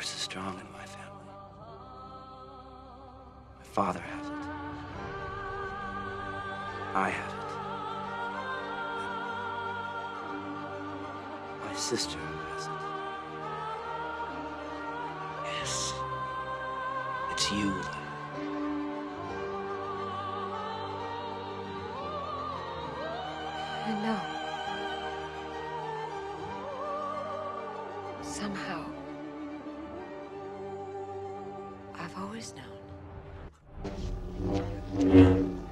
force is strong in my family. My father has it. I have it. And my sister has it. Yes. It's you, Leia. I know. Somehow, I've always known.